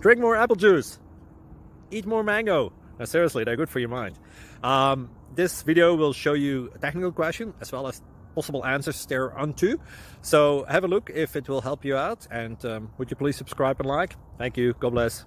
Drink more apple juice. Eat more mango. No, seriously, they're good for your mind. This video will show you a technical question as well as possible answers thereunto. So have a look if it will help you out, and would you please subscribe and like? Thank you. God bless.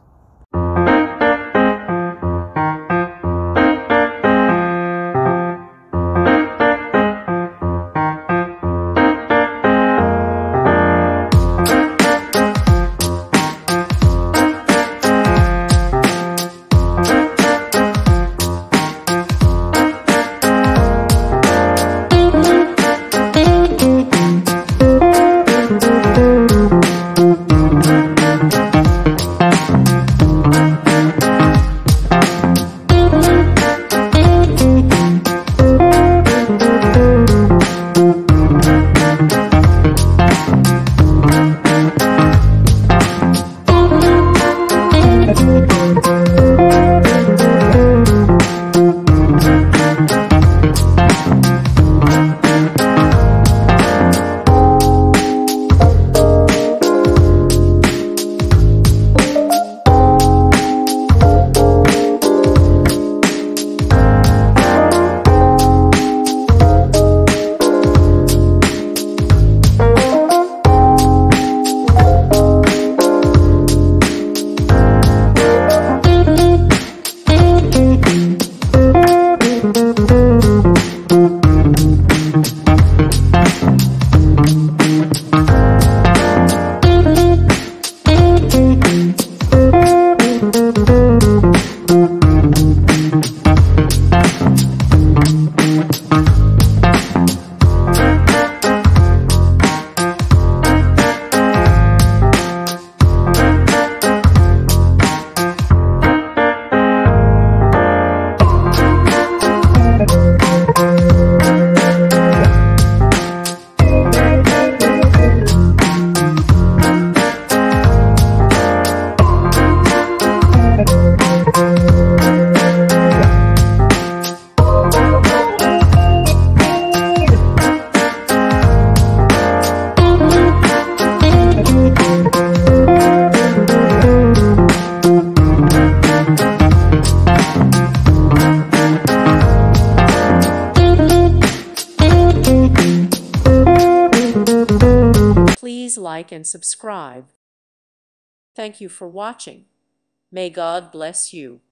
Please like and subscribe. Thank you for watching. May God bless you.